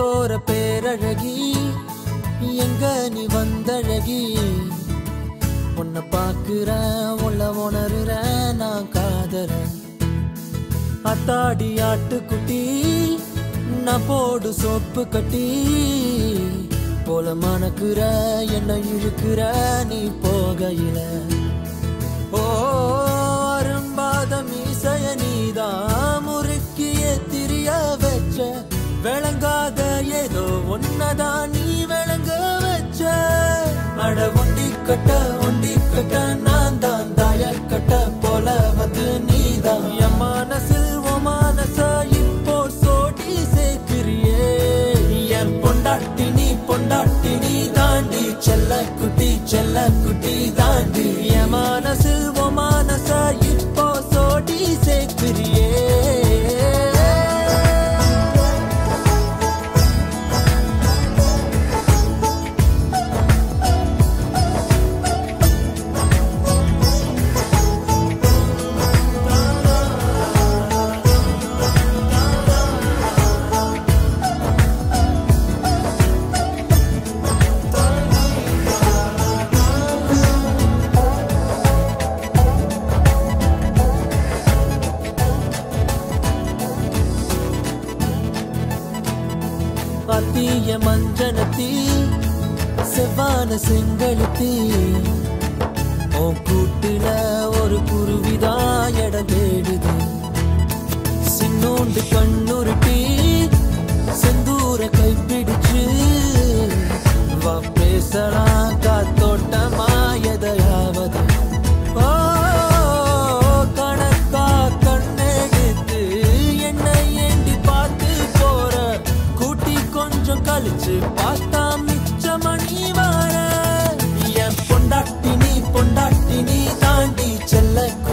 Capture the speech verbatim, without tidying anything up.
போற பேரழகி எங்க நீ வந்தழகி உன்னை பாக்குறேன் உள்ள உணர்றேன் நான் காதறேன் அத்தாடி ஆட்டுக்குட்டி நான் போடு சோப்பு கட்டி போல மணக்குற என்ன இழுக்கிற நீ போகையில ஓ அரும்பாத மீசைய நீதான் முறுக்கிய திரிய வச்ச விளங்காத ஏதோ ஒன்னதான் நீ விளங்க வச்ச அட ஒண்டி கட்ட ஒண்டி கட்ட நான் தான் தாயல் கட்ட போல வந்து நீதான் என் மனசில் ஓ மனச இப்போ சோடி சேர்க்கிறியே என் பொண்டாட்டி நீ பொண்டாட்டி நீ தாண்டி செல்ல குட்டி செல்ல குட்டி தாண்டி என் மனசில் ஓ மனச இப்போ சோடி சேர்க்கிறியே அத்திய மஞ்சனத்தி செவ்வான செங்கழுத்தி உன் கூட்டுல ஒரு குருவிதான் இடம் தேடுது சின்னோண்டு கண்ணுருட்டி செந்தூர கைப்பிடிச்சு வா பேசலாம் காத்தோட்டமா எதையாவது ஓ கணக்கா கண்ணெடுத்து என்னை ஏண்டி பார்த்து போற கூட்டி கொஞ்சம் கழிச்சு பார்த்தா மிச்ச மணி வார என் பொண்டாட்டி நீ பொண்டாட்டி நீ தாண்டி செல்ல